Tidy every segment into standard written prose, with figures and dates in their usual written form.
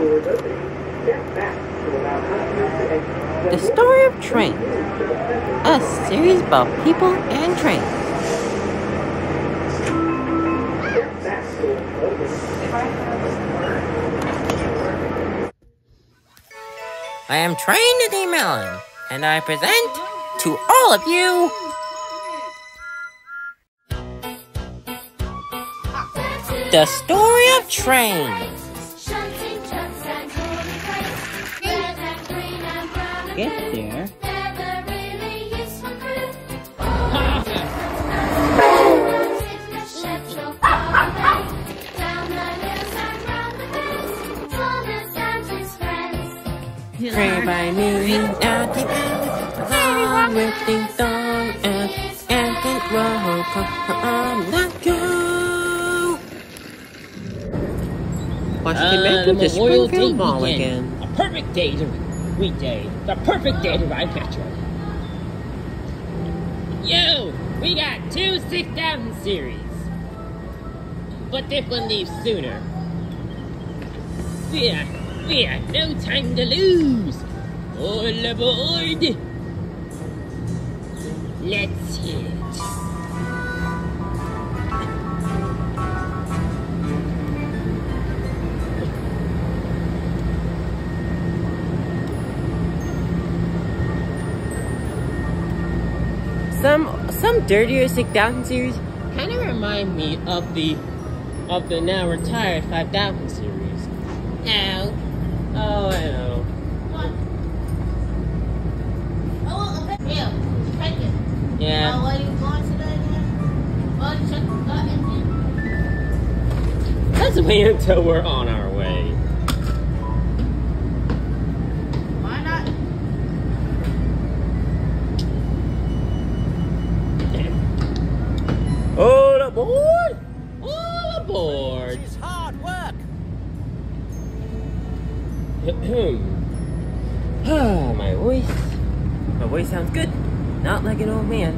The Story of Trains, a series about people and trains. I am Trinity Mellon, and I present to all of you The Story of Trains. Get there. Train by me, out the along with ding dong and roll, come let's go. Washington Metro to Springfield Mall again. A perfect day to weekday. The perfect day to ride Metro. Yo, we got 2 6,000 series. But this one leaves sooner. We have no time to lose. All aboard. Let's hit. Some dirtier 6,000 series kind of remind me of the now retired 5,000 series. No. Oh, I know. Oh, okay. Yeah, take it. Yeah. Where you going today, man? Oh, check the engine. Let's wait until we're on our way. Why not? All aboard! All aboard! It's hard work. My voice sounds good. Not like an old man.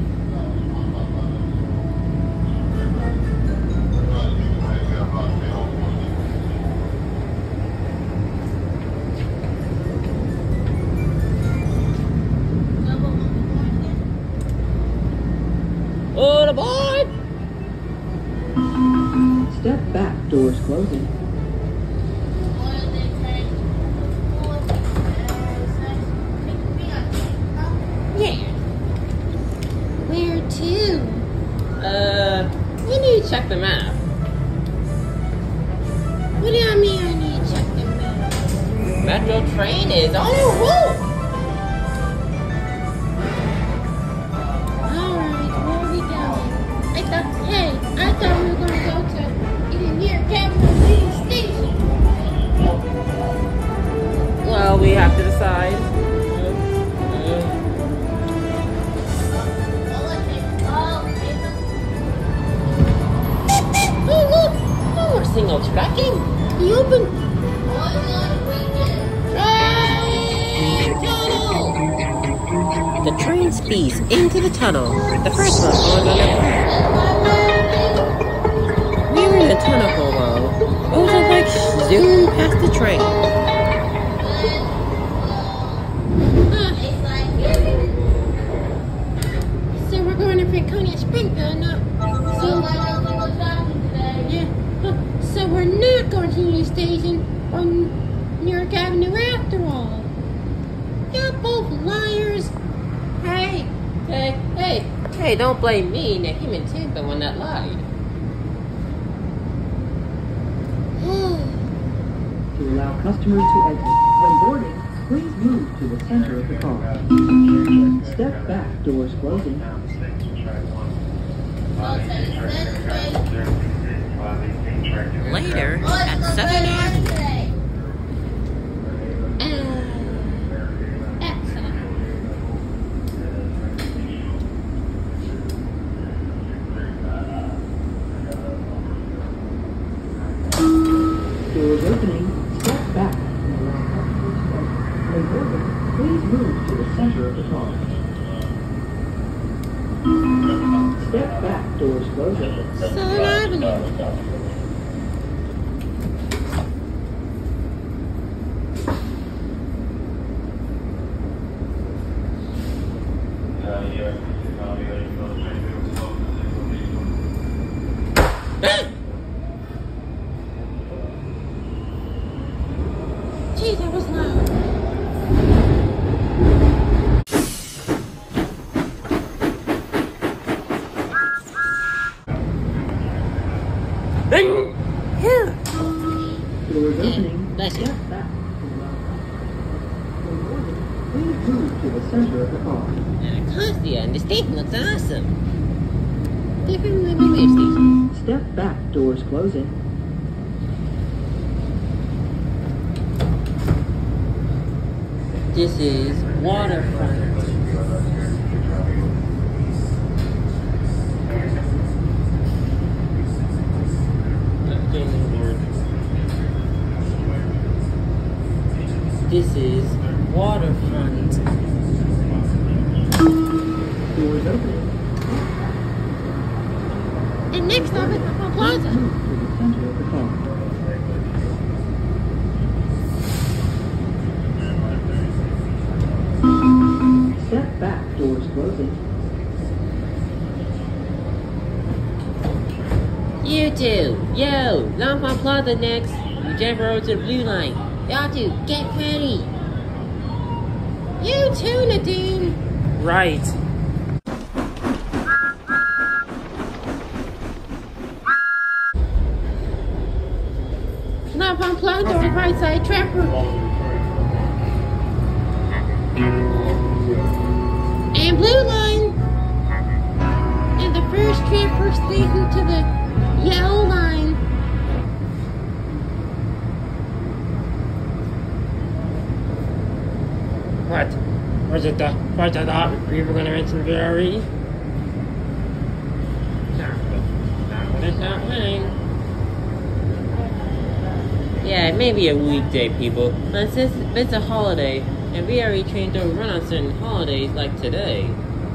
All aboard! Step back, doors closing. Yeah. Where to? We need to check the map. What do you mean I need to check the map? Metro train is on a roll! Alright, where are we going? I thought we were going to go to either near Capital City Station. Well, we have to decide. Oh, look! Oh, we're single tracking. He opened. The train speeds into the tunnel. The first one going on the We were in the tunnel for a while. Those are like zoom past the train. So we're going to Franconia Springfield now. So we're not going to Union Station on New York Avenue after all. You're both liars. Hey, don't blame me. The human too, the one that lied. To allow customers to exit. When boarding, please move to the center of the car. Step back, doors closing. Later, at 7 a.m. Doors opening. Step back. When boarding, please move to the center of the car. Step back, doors closing. Southern Avenue. Gee, that was loud. Doors opening. Bless you. Step back to allow when boarding, please move to the center of the car. Constantly, and the station looks awesome. Different from the movie station. Step back, doors closing. This is waterfront. This is waterfront. Doors opening. And next stop is the plaza. Move to the center of the car. Step back, doors closing. You two, yo, Longpond Plaza next. You jump over to the blue line. Y'all two, get ready. You too, Nadine. Right. Not on plaza on the right side, Trapper. And blue line. And the first Trapper station to the yellow line. What? Was it the people gonna mention VRE? Not what it's happening. Yeah, it may be a weekday, people, but since it's a holiday, and we already trained to run on certain holidays like today.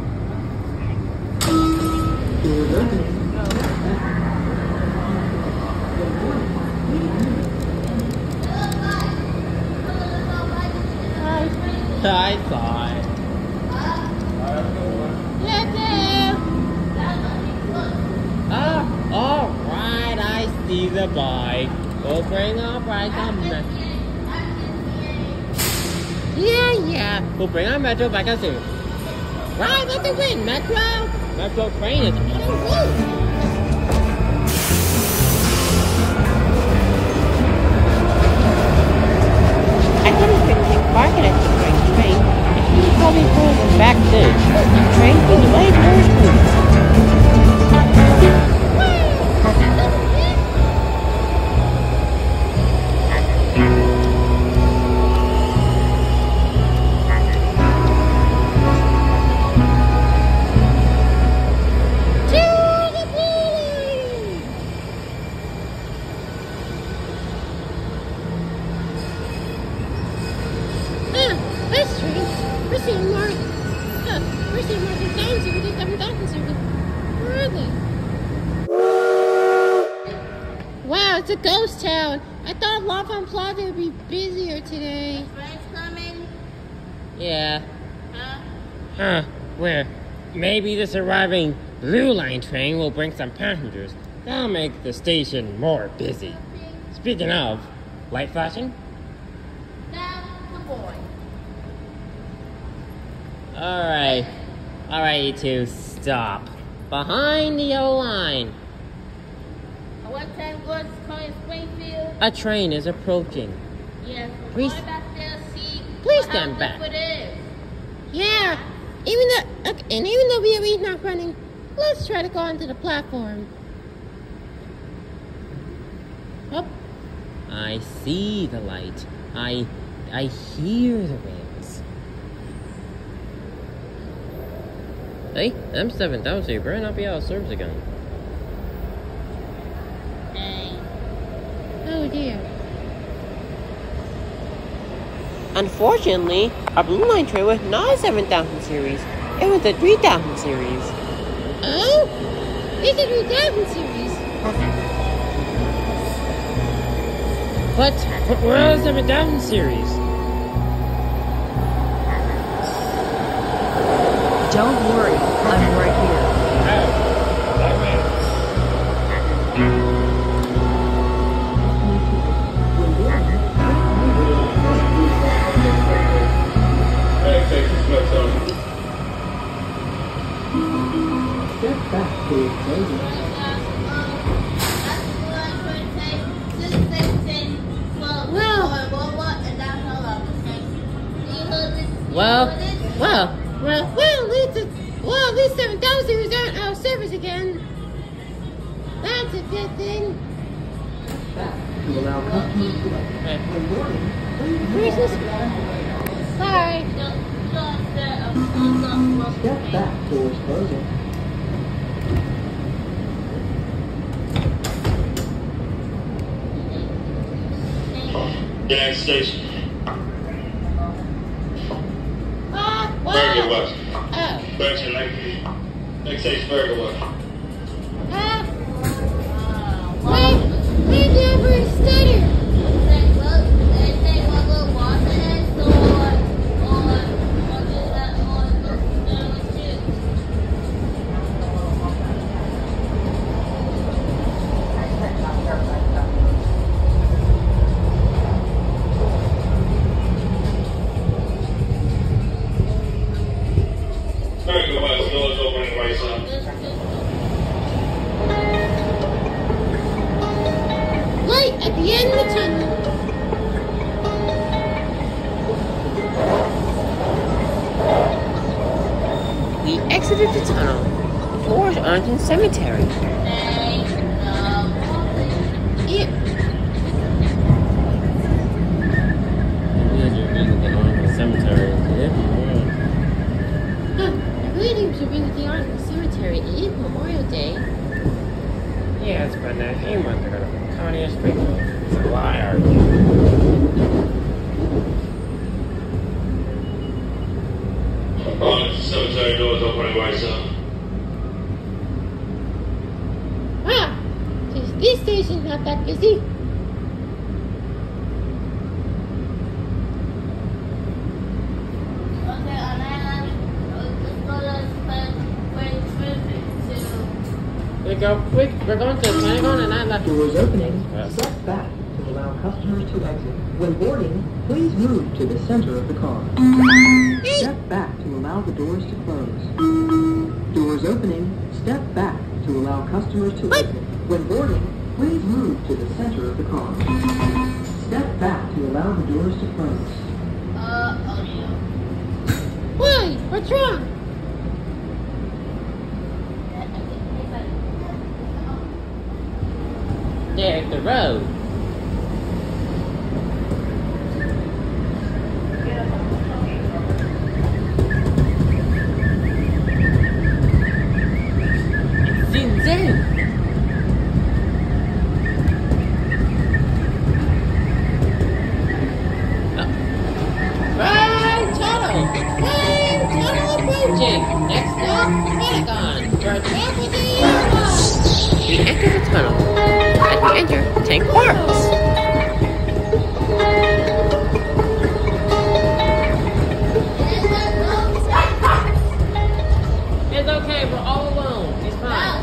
Doors opening. I saw it. Alright, I see the bike. We'll bring our bike on Yeah. We'll bring our Metro back on soon. Right, let the win, Metro. Metro train is I didn't think Barker at the train. If you probably pulled him back then, the train was way more smooth. Wow, it's a ghost town. I thought Longpond Plaza would be busier today. Train's coming? Yeah. Huh, where? Maybe this arriving blue line train will bring some passengers. That'll make the station more busy. Speaking of, light flashing? Now, the boy. Alright, you two, stop. Behind the yellow line. What time was calling Springfield? A train is approaching. Yes, Please- going back there to see please how stand back. it is. Yeah, even though VRE's not running, let's try to go onto the platform. Oh, I see the light. I hear the wings. Hey, I'm 7,000, so you better not be out of service again. oh dear. Unfortunately, our Blue Line train was not a 7,000 series. It was a 3,000 series. Oh, it's a 3000 series. But We're the 7,000 series. Don't worry, I'm right here. Oh, towards closing. Well, these 7,000 series aren't out of service again. That's a good thing. Back to allow customers to exit. When boarding, please Where's this? Sorry. step back towards closing. Gas station. What? West. Oh. Berkshire next station Burger West. Where'd you ever stutter? Burger West, doors opening right side. Light at the end of the tunnel. We exited the tunnel. Doors aren't in cemetery. Yeah. Cemetery. Huh. I really think we should visit the art in the cemetery. It is Memorial Day. Yes, but he wants to go to County of Springfield. It's a liar. Cemetery doors opening right side. Wow. This station's not that busy. We're going to Pentagon and I left. Doors opening, Yes. step back to allow customers to exit. When boarding, please move to the center of the car. Step back to allow the doors to close. Doors opening, step back to allow customers to exit. When boarding, please move to the center of the car. Step back to allow the doors to close. Why? What's wrong? There's the road. It zooms in. Right tunnel! Right tunnel approaching! Next stop, Pentagon. We're back with the airline! We enter the tunnel. As we enter, tank parks. It's okay, we're all alone. It's fine.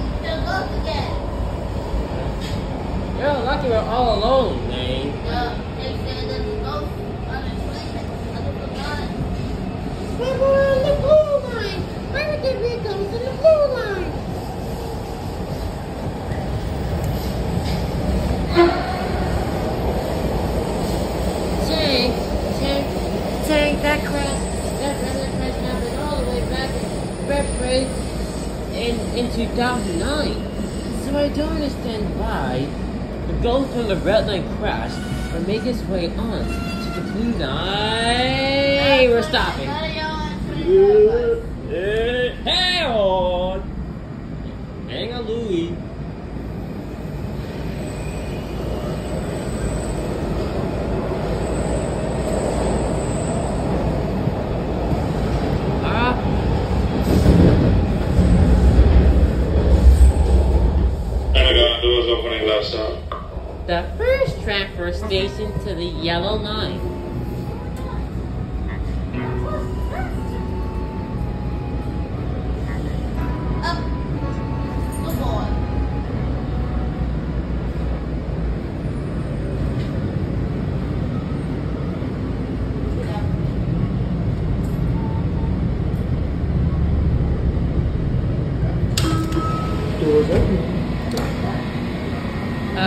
You're lucky we're all alone, man. But we're on the blue line. Where are the vehicles in the blue line? Tank, that rather crash happened all the way back in February In 2009. So I don't understand why the ghost from the red line crash would make its way on to the blue line. Hey, we're stopping. Hey, on. Hang on, Louie. Pentagon doors opening left side. The first transfer station to the yellow line.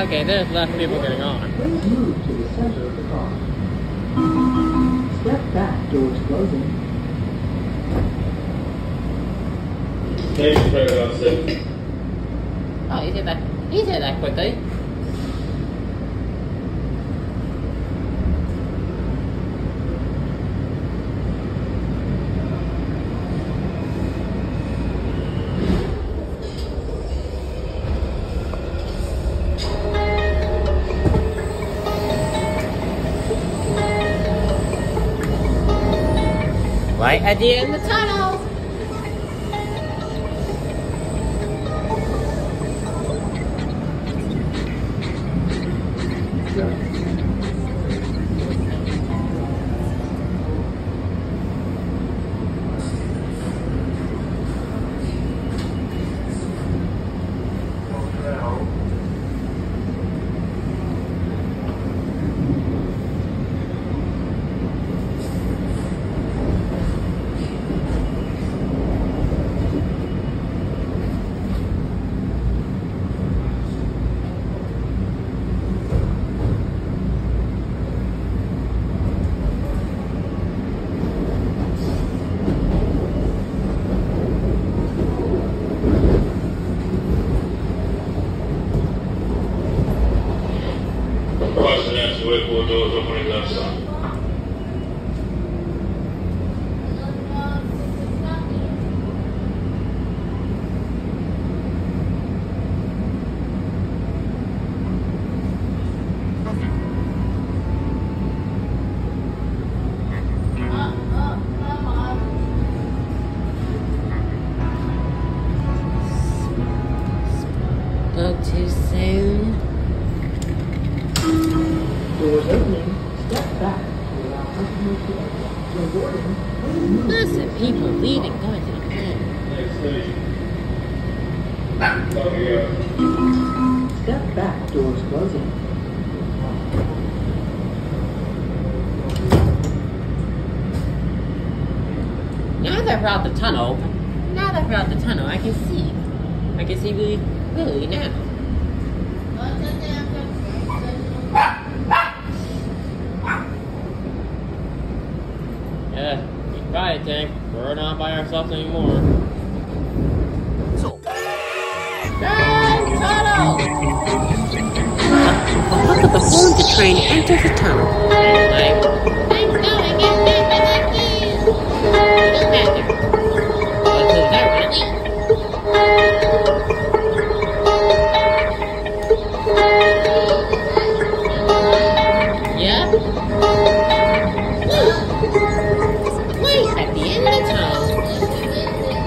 Okay, there's less people getting on. Please move to the center of the car. Step back, doors closing. Station Paragon 6. Oh, you did that. You did that quickly. Right at the end of the tunnel. Cross the next way, 4 doors opening left side. Come on. Spoke too soon. Doors opening. Step back to allow customers to exit. When boarding, please move. Lots of people leaving, going to the plane. Next station. Copy out. Step back, doors closing. Now that we're out the tunnel, I can see. I can see really clearly now. Yeah, be quiet, Tank. We're not by ourselves anymore. Look at the hole the train enters the tunnel. Like, I'm going in there with the keys. No matter. But who's that really? Yeah? Wait, at the end of the tunnel.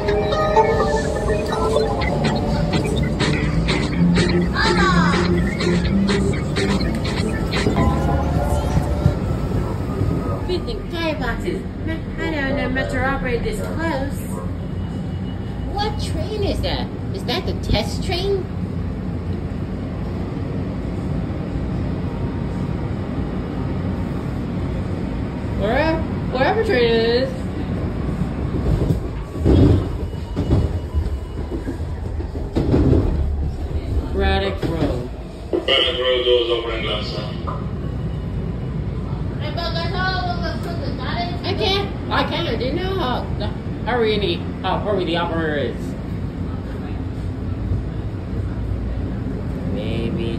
Fifty fireboxes. I don't know Metro operated this close. What train is that? Is that the test train? wherever train it is. Braddock Road. Braddock Road doors opening left side. I can't. I didn't know how hurry the operator is. Maybe.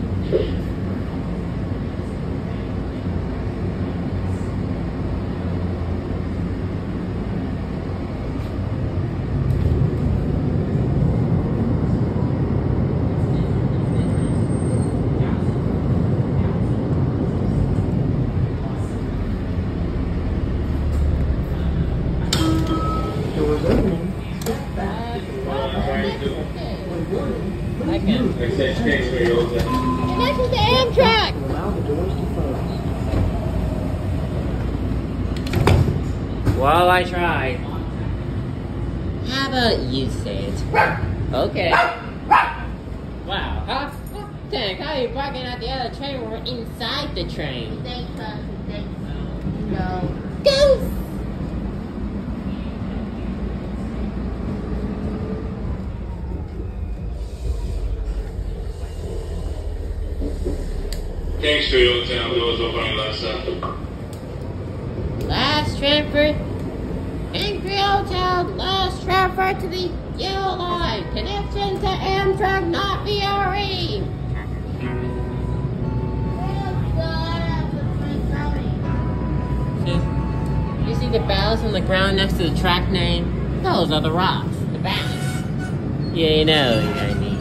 Doors opening. Step back. When boarding, please move to Next the station, center Kingsbury Road. And that's with the Amtrak. to allow the doors to close. Well, I tried. How about you say it? Okay. Wow. Huh? Tank, how are you barking at the other train when we're inside the train? Thanks. No. Ghost! King Street, Old Town, doors opening left side. Last transfer. Angry Hotel, last transfer to the yellow line. Connection to Amtrak, not VRE. You see the ballast on the ground next to the track name? Those are the rocks, the ballast. Yeah, you know what I mean.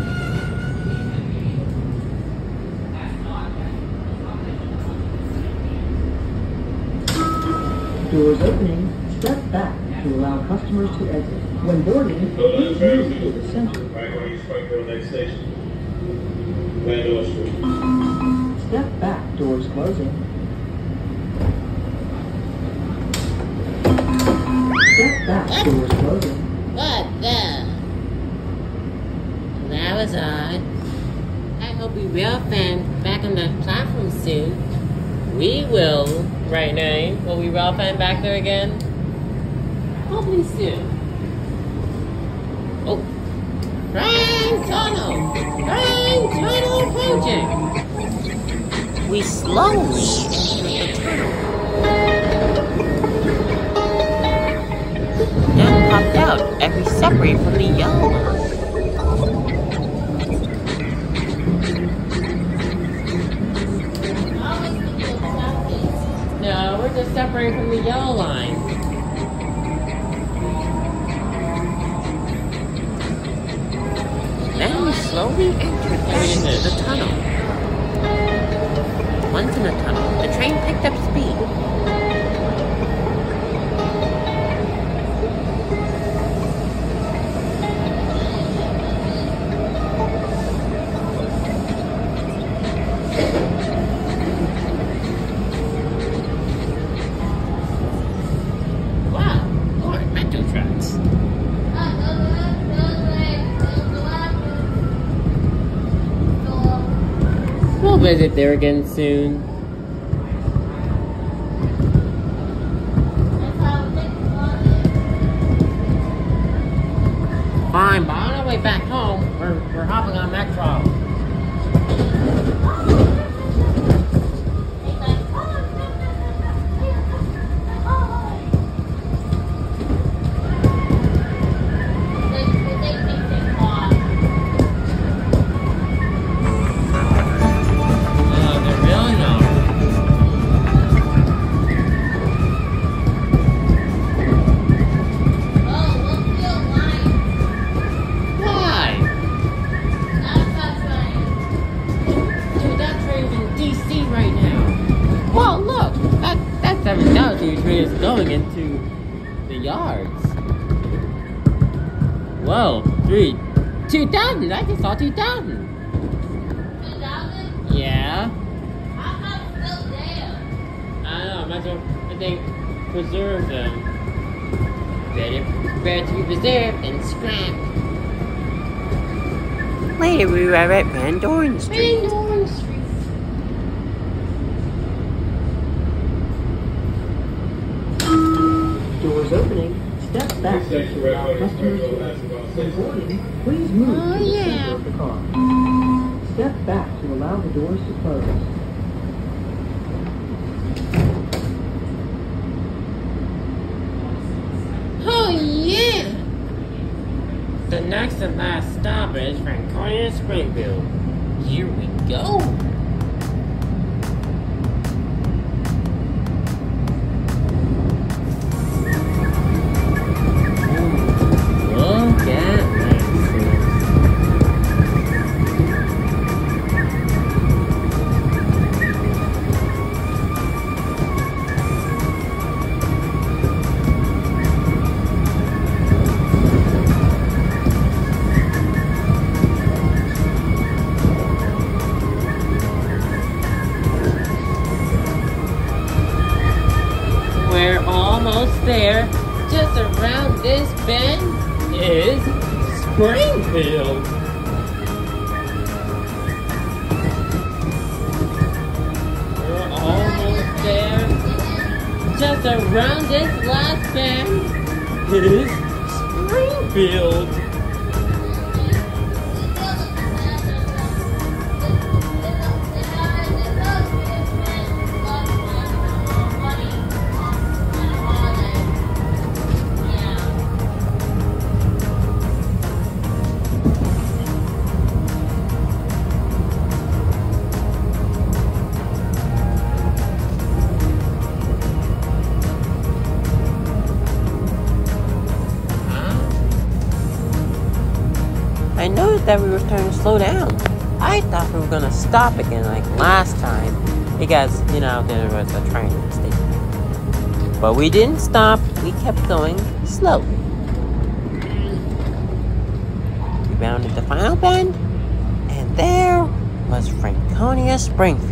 Doors opening, step back to allow customers to exit. When boarding, please move to the center. Right going to Springfield next station. Vandal Street. Step back, doors closing. Step back, doors closing. What the? That was odd. I hope we will fan back on the platform soon. We will. Right, name. Will we rail fan back there again? Hopefully soon. Oh. Train tunnel! Train tunnel approaching! We slowly enter the tunnel. Then popped out as we separate from the yellow line. No, we're just separating from the yellow line. Then we slowly entered back into the tunnel. Once in the tunnel, the train picked up speed. We'll visit there again soon. Fine, but on our way back home, we're hopping on Metro. Train is going into the yards. Whoa, 2,000! I just saw 2,000! 2,000? Yeah. How come it's still there? I don't know, I might as well, I think, preserve them. Better to be preserved than scrapped. Later we were at Van Dorn Street. Van Dorn Street. Doors opening, step back to allow customers to exit. When boarding, please move to the center of the car. Step back to allow the doors to close. Oh, yeah. The next and last stop is Franconia, Springfield. Here we go. Look at We're almost there. Just around this bend is Springfield. We're almost there. Just around this last bend is Springfield. that we were starting to slow down. I thought we were gonna stop again like last time because, you know, there was a train station. But we didn't stop. We kept going slowly. We rounded the final bend, and there was Franconia, Springfield.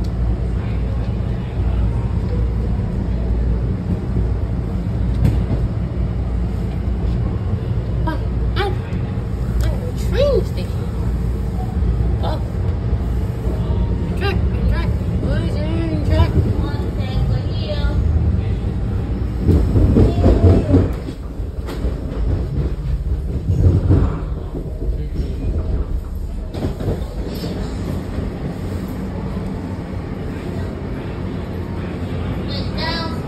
Train station. Oh. Track. Where's the track? One thing we're here. Sit down.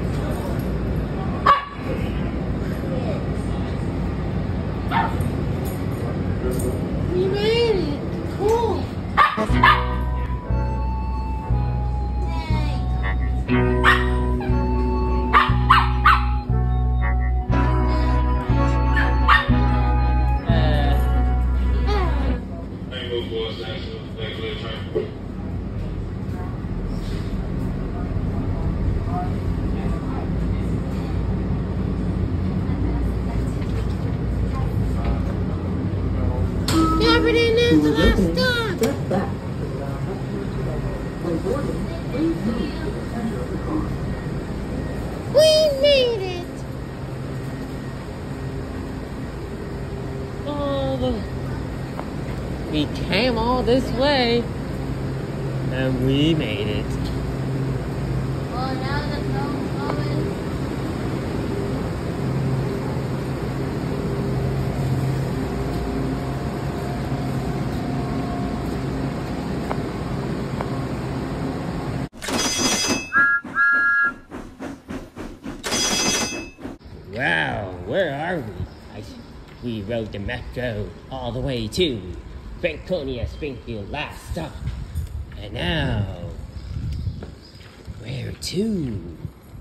We made it. Cool. Move towards next to the train. Everything is the Doors last opening. stop. Step back to allow customers to exit. When boarding, please move to the center of the car. We made it. We came all this way, and we made it. Well, now the phone's coming. Wow, where are we? We rode the metro all the way to Franconia, Springfield, last stop. And now, where to?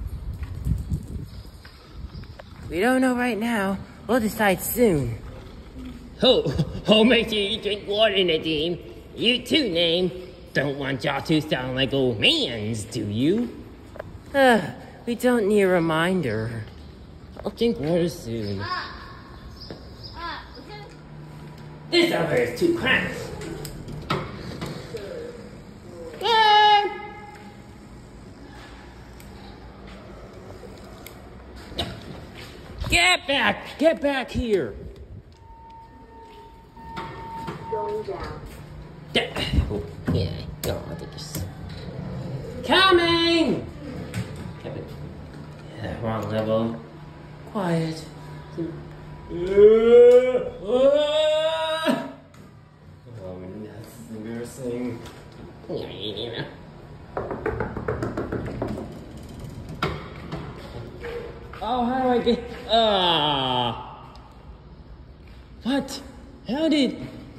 We don't know right now. We'll decide soon. Oh, make sure you drink water, Nadine. You too, Name. Don't want y'all to sound like old mans, do you? We don't need a reminder. I'll drink water soon. Okay. This over is too cramped. Get back here. Going down. Oh, yeah, go on, take this. Coming! Yeah, wrong level. Quiet. Oh, that's embarrassing. Oh, how do I get... What? How did...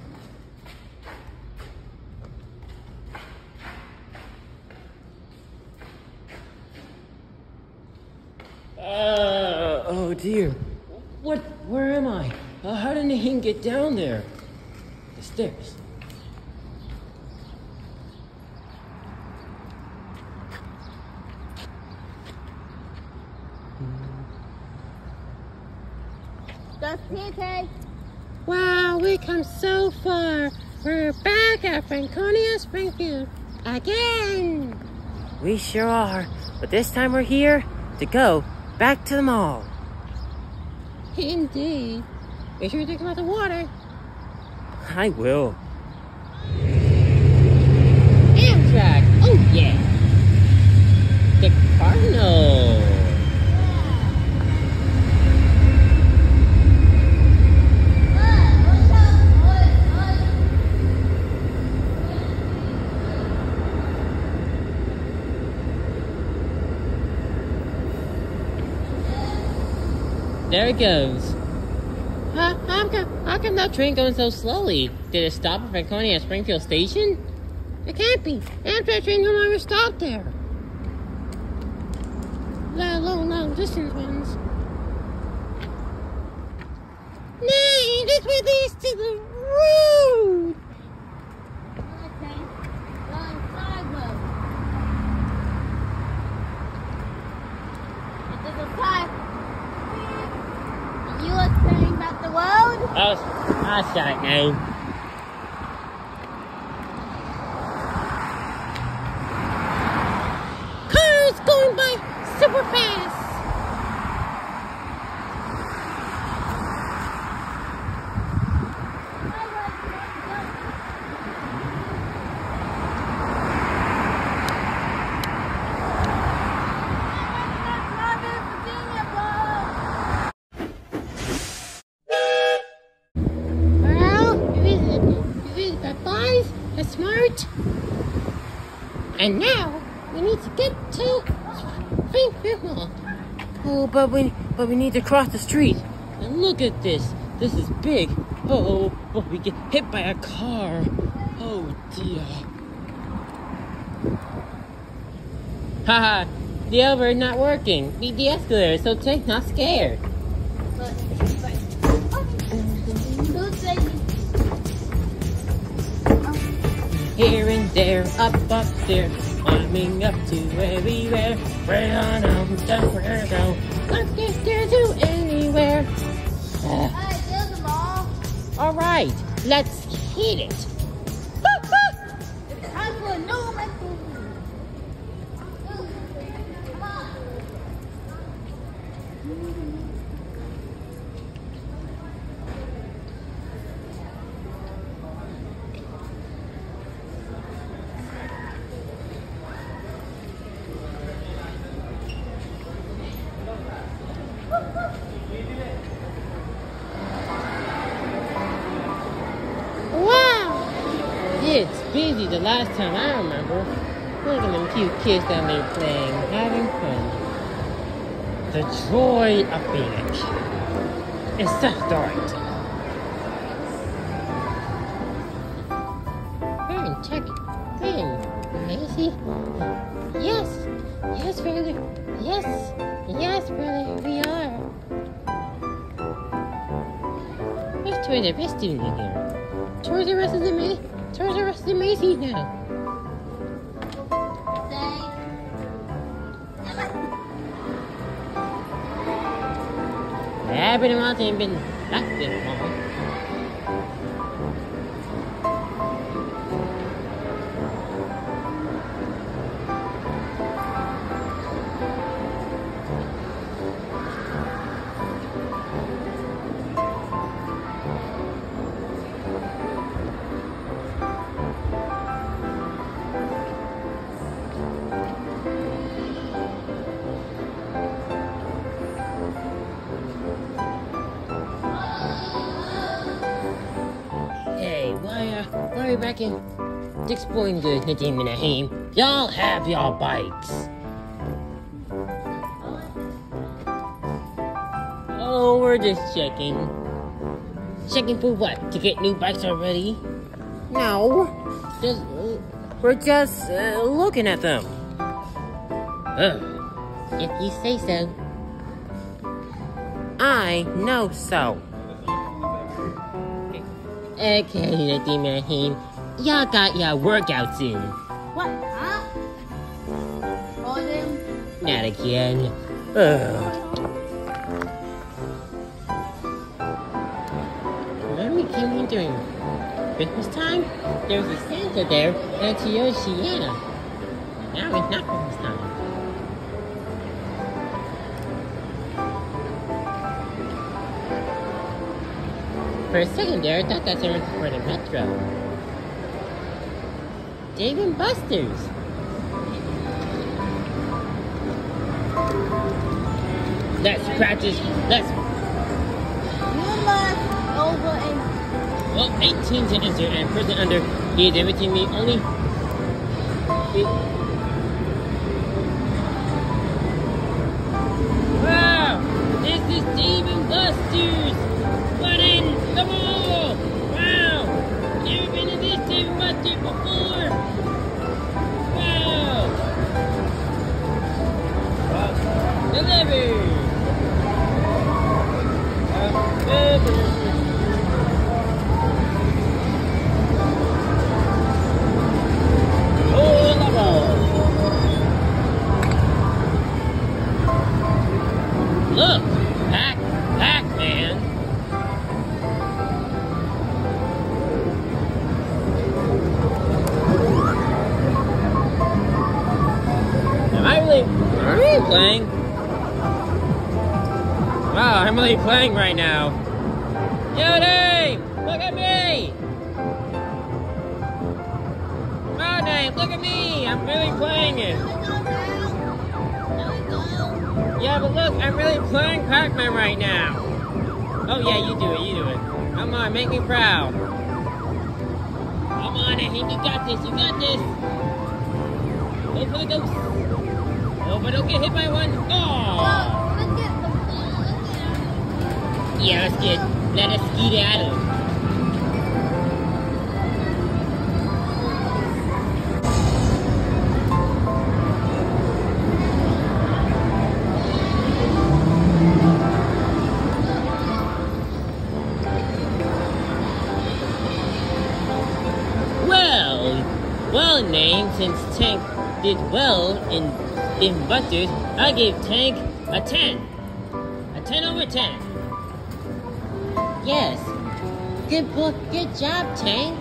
Oh dear. What? Where am I? How did Naheem get down there? The stairs. That's PK. Wow, we come so far. We're back at Franconia, Springfield. Again. We sure are. But this time we're here to go back to the mall. Indeed. Make sure you drink a lot of water. I will. Amtrak. Oh, yeah. The Cardinal. There it goes. How come that train going so slowly? Did it stop at Franconia Springfield Station? It can't be. Amtrak train no longer stop there. Let alone long distance ones. Nay, this way leads to the Rude! Okay. Run side mode. It is a side. You were saying about the road? I saw it now. Cars going by super fast. Well, you visit the boys, the smart. And now we need to get to Springfield. Oh, but we need to cross the street. And look at this. This is big. Oh, we get hit by a car. Oh dear. Haha, the elevator not working. Need the escalator, so take not scared. Here and there, up there, climbing up to everywhere. We're on down where to go. Up there to anywhere. All right, let's hit it. It's busy the last time I remember. Look at them cute kids down there playing, having fun. The joy of being a kid. It's so dark. Check. Macy? Yes, brother. Yes, brother, we are. Which toys are best doing in here? Towards the rest of the Macy's now. Yeah, but it hasn't been that this long. Why are you back in Dick's Sporting Goods, Nadim and Naheem? Y'all have y'all bikes. Oh, we're just checking. Checking for what? To get new bikes already? No. We're just looking at them. If you say so. I know so. Okay, Nadim and Naheem, y'all got your workouts in. What? Huh? Holding? Not again. Remember we came in during Christmas time? There was a Santa there and a Yoshiyana. Now it's not Christmas time. For a second there, I thought that's everything for the metro. Dave and Buster's. Let's practice. Let's. You must over and Well, 18 to enter and person under needs everything me only. Wow! This is Dave and Buster's! Run in the mall! Wow! Never been to this Dave and Buster's before! Wow! Delivered! really playing? Wow, I'm really playing right now. Yo, Dave! Look at me! Oh, Dave, look at me! I'm really playing it. Yeah, but look, I'm really playing Pac-Man right now. Oh, yeah, you do it. Come on, make me proud. Come on, you got this. Go for the ghost. Oh, but don't get hit by one. Oh! Yeah, let us skedaddle. Well named, since Tank did well in Busters, I gave Tank a 10. A 10 over 10. Yes. Good job, Tank.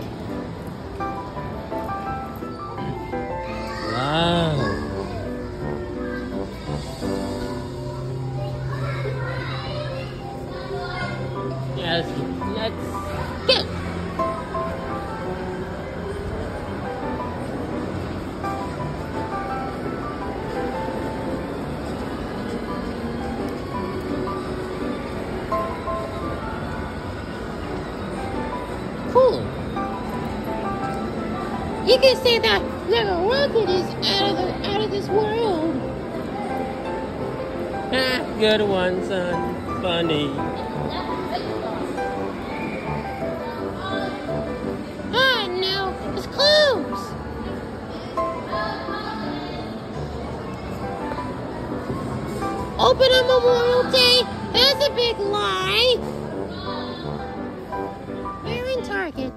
Wow. Yeah, let's go. Cool. You can say that little rocket is out of this world. Good one, son. Funny. Ah, no, it's closed. Open on Memorial Day? That's a big lie. We're in Target.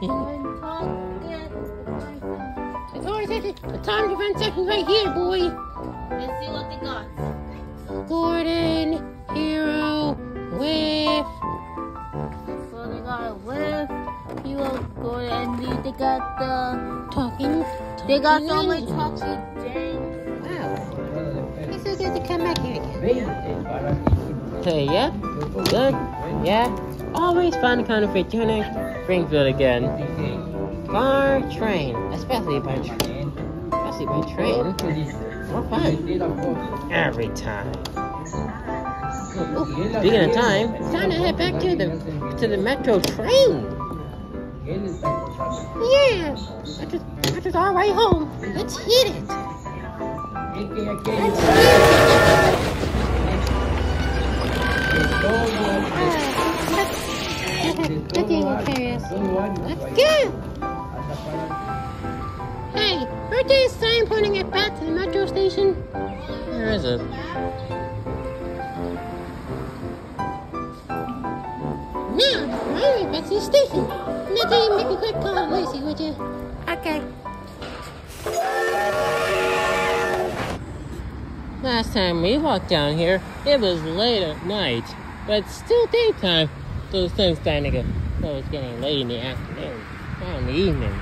The time defense section right here, boy. Let's see what they got. Gordon, Hero, Whiff. So they got a whiff. Hero, Gordon, they got the Talking. They got so Ninja. much talking James. Wow. It's so good to come back here again. Hey, yeah? Good? Yeah? Always fun to kind of returning Springfield again. Far train, especially by train. More fun. Every time. Oh, Speaking of time, it's time to head back to the metro train. Yeah, that's just our way home. Let's hit it. Let's hit it. Nothing will carry us. Let's go. Hey, aren't there a sign pointing it back to the metro station? where is it? Now, right back to the station. Now, do you make a quick call to Lucy, would you? Okay. Last time we walked down here, it was late at night, but still daytime. So the sun's starting to go. So it's getting late in the afternoon, now in the evening.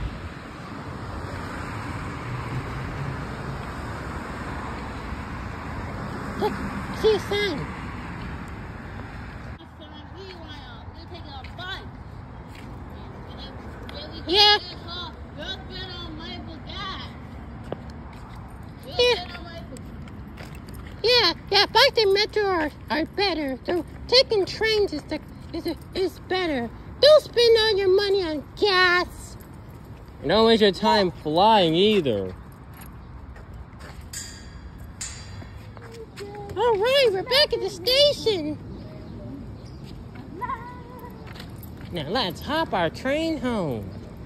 Look, I see a sign. Yeah. Yeah, bike and metro are better. So taking trains is better. Don't spend all your money on gas. And don't waste your time flying either. All right, we're back at the station. Now let's hop our train home.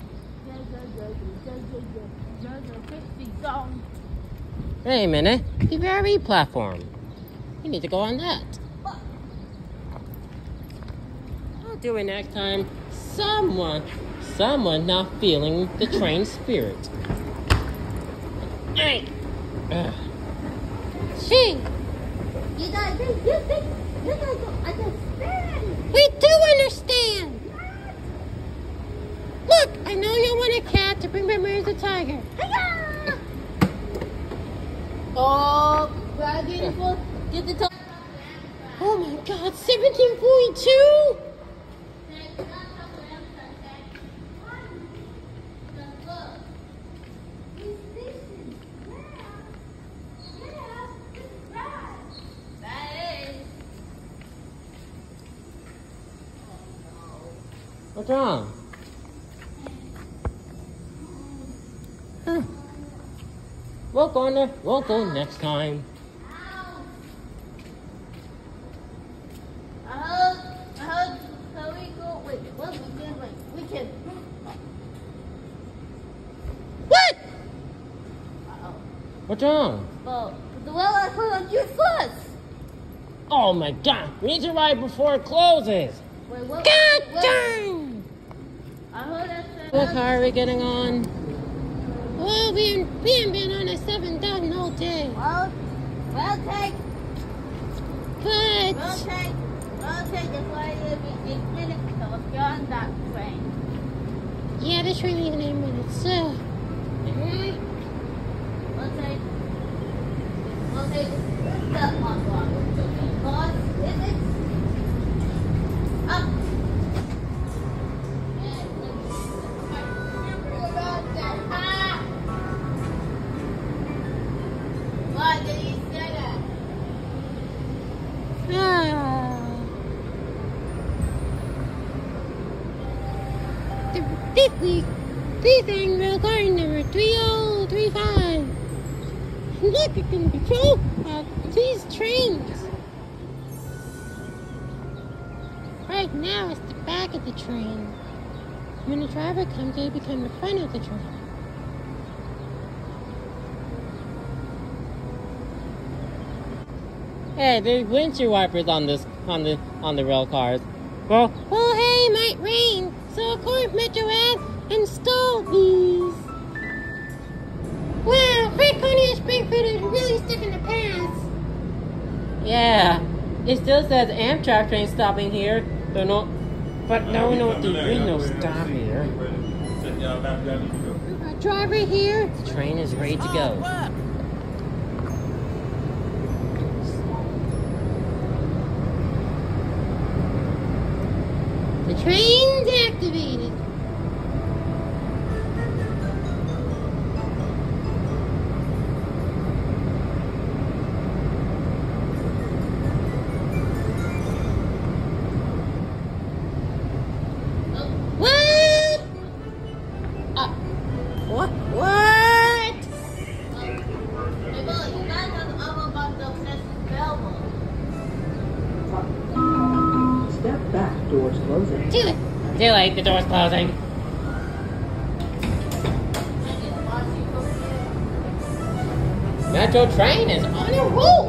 Wait a minute, the very platform. We need to go on that. I'll do it next time. Someone not feeling the train spirit. Hey! Gee, You guys don't understand. we do understand. Look, I know you want a cat to bring memories of Tiger. Oh, Get the top. Oh my God, 1742? What's wrong? Huh. We'll go next time. How we go? Wait, what we can. What? What's wrong? Well, I put on your foot. Oh my God! We need to ride before it closes. Wait, what? God darn! I heard that. What car are we getting on? Oh, we haven't been on a 7,000 all day. Well, take. But That's why it'll be 8 minutes because you're on that train. yeah, the train leaves in 8 minutes, so We'll take that one because it's up. Why did he say that? the fifth annual garden number 3035. Look, it can control these trains. Right now, it's the back of the train. When the driver comes, they become the front of the train. Hey, there's windshield wipers on the rail cars. Well, Hey, it might rain, so of course Metro Ave installed these. Wow, Franconia and Springfield is really stuck in the past. yeah. It still says Amtrak train stopping here. But no, there is no stop here. A driver here. The train is ready to go. The train's activated. What? What? Step back, doors closing. Do it. Too late, the door's closing. Metro train is on a roll.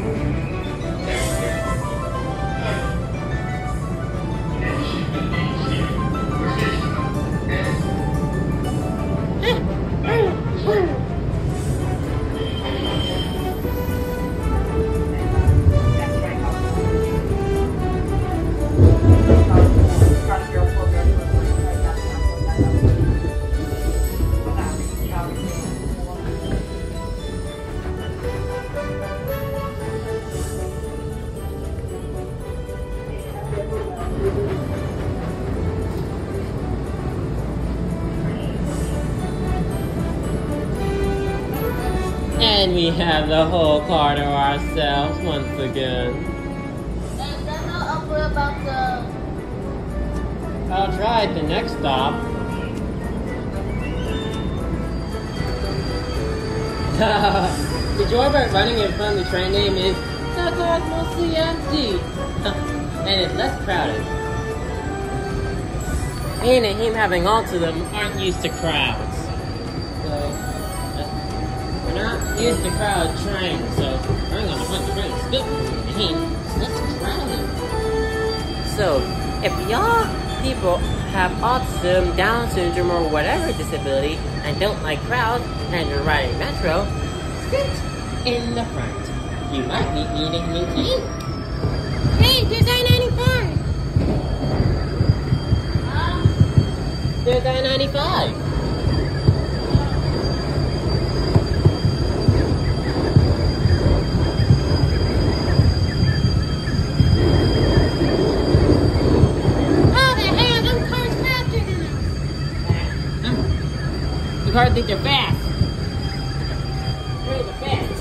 And we have the whole car to ourselves once again. I'll try at the next stop. The joy about running in front of the train name is the car's mostly empty. And it's less crowded. Ian and him having all to them aren't used to crowds. So, we're not used to crowd trains, so running on the front of the train is good. And him, it's less crowded. So, if y'all people have autism, Down syndrome, or whatever disability and don't like crowds and you're riding Metro, sit in the front. You might be needing new teeth. Hey, there's I-95. There's I-95.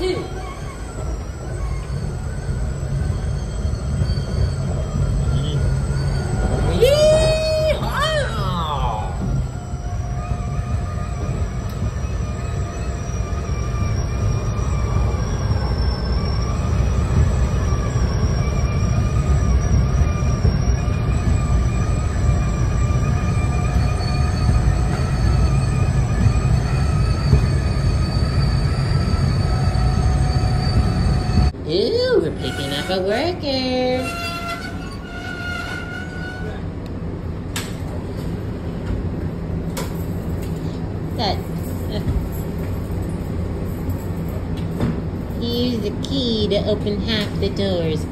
too. Ooh, we're picking up a worker. That. Use the key to open half the doors.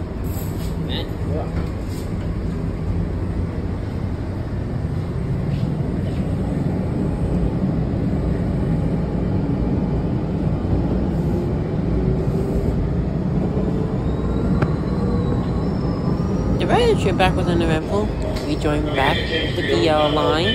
The road trip back was uneventful. We joined back with the yellow line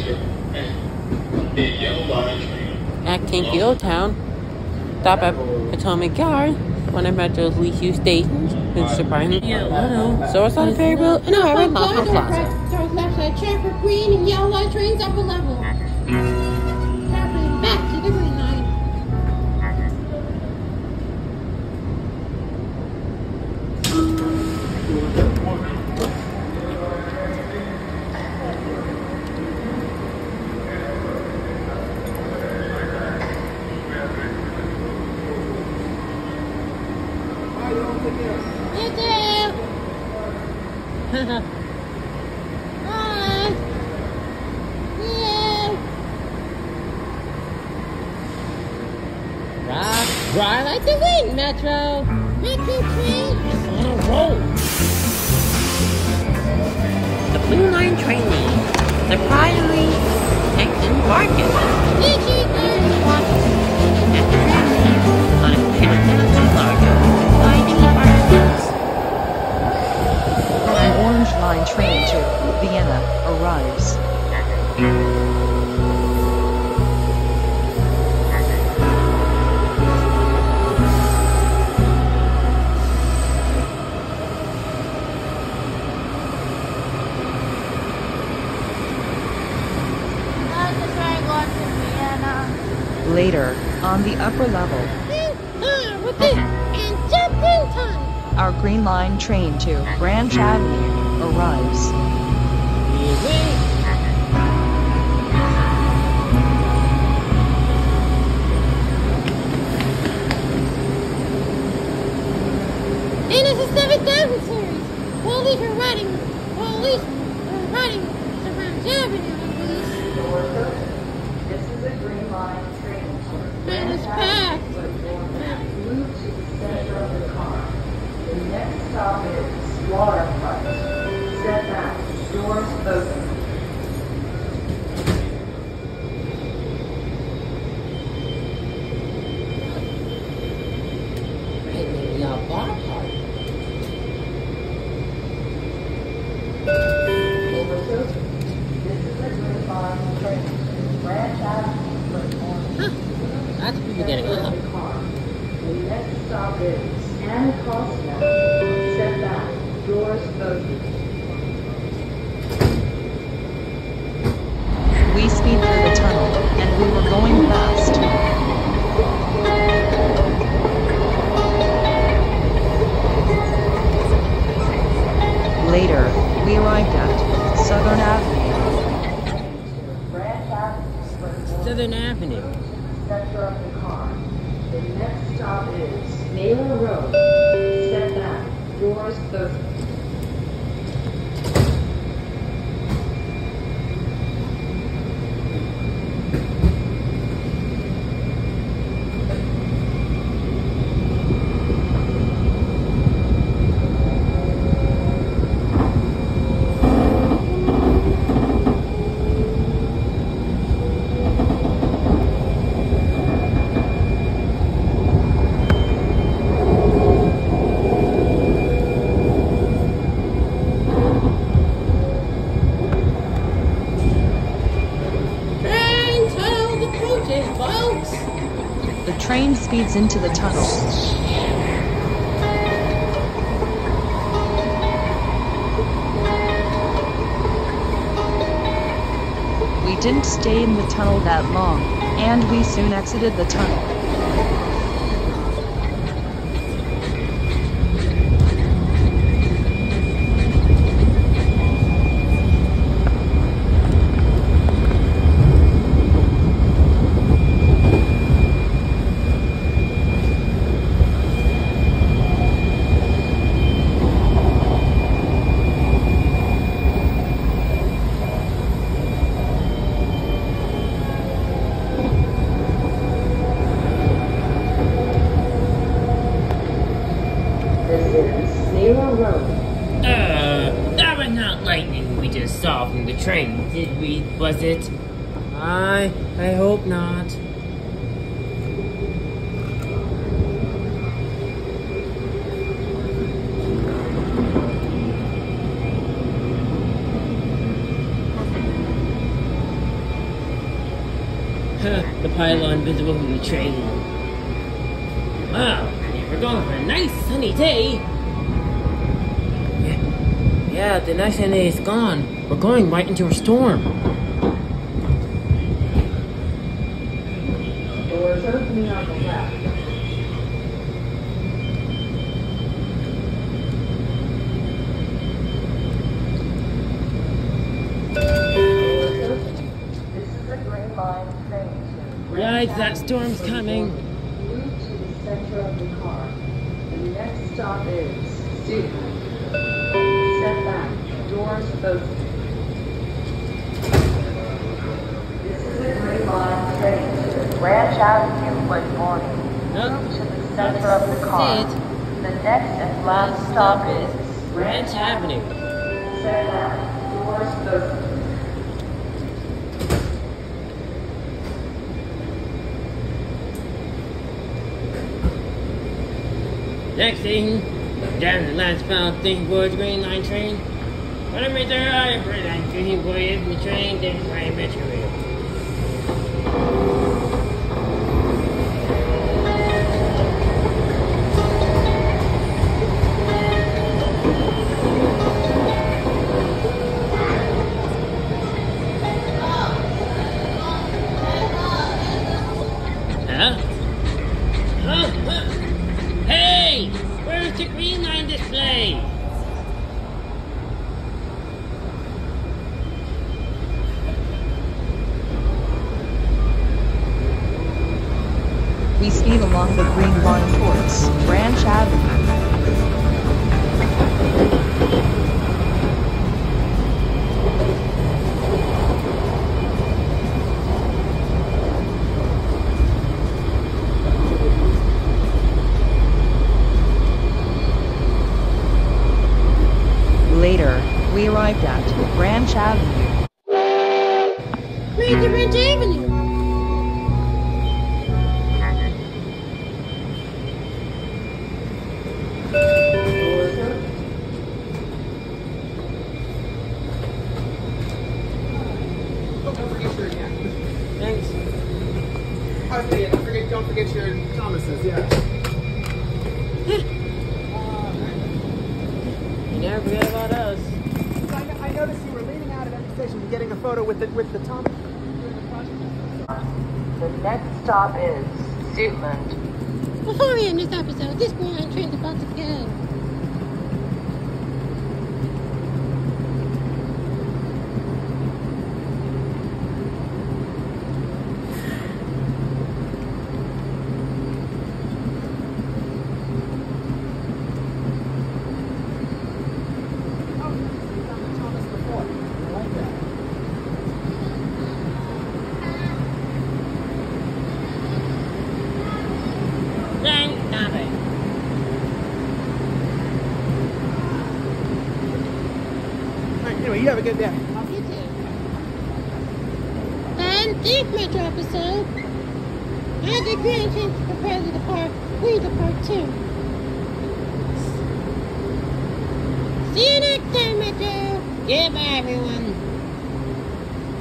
at Springfield town. Stop at Potomac Yard, one of Metro's least used stations, who's surprisingly so it's on a ferry boat and a Harvard Hospital Plaza. Doors left side check for green and yellow line trains upper level. Traveling back to the green line. You too. Hi. Yeah. Ride like the wind, Metro. Metro train. On a roll. The Blue Line train leaves. Surprisingly, Texan Market. On a constantly larger, sliding apartments. An Orange Line train to Vienna arrives. Later, on the upper level, Repeat. And just in time. our Green Line train to Branch Avenue arrives. And it's a 7,000 series. Police are riding around Avenue, police. This is a Green Line train Man, it's packed. Move to the center of the car. The next stop is Waterfront. Step back. Doors open. Maybe our bar party. Doors open. This is a Green Line train. Branch Avenue. That's people getting up. The car. The next stop is Anacostia. Step back. Doors open. We speed through the tunnel, and we were going fast. Later, we arrived at Southern Avenue. Branch Avenue. Southern Avenue. Center of the car. The next stop is Naylor Road. Step back. Doors open. feeds into the tunnel. We didn't stay in the tunnel that long, and we soon exited the tunnel. That was not lightning we just saw from the train, did we? Was it? I hope not. The pylon visible from the train. Wow, we're going for a nice sunny day. Yeah, the nice sunny day is gone. We're going right into a storm. Doors opening on the left. This is a Green Line train. Right, that storm's coming. Move to the center of the car. The next stop is Springfield. Step back. Doors open. This is a Green Line train. Branch Avenue, Wood Morning. Move to the center of the car. The next and last stop is Branch Avenue. Step back. Doors open. Next thing, down the last final thing boys Green Line train. What am I there? I bring that Green Boy in the train, then I metro rail. Hey! Where's the Green Line display? We speed along the Green Line towards Branch Avenue. Later, we arrived at Branch Avenue. Where's the Branch Avenue? Thanks. Don't forget your Thomas's, yeah. You never forget about us. I noticed you were leaning out at every station getting a photo with the Thomas. The next stop is Suitland. Before we end this episode, this Green Line train's about to go. Anyway, you have a good day. You too. And this Metro episode, as the Green Line train prepares to depart, we depart too. See you next time, Metro. Goodbye, everyone.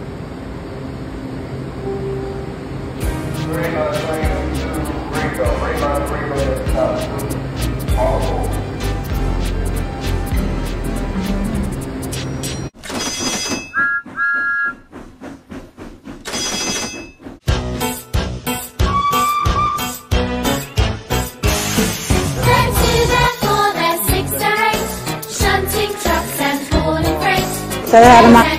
Green Line train to Springfield. So they had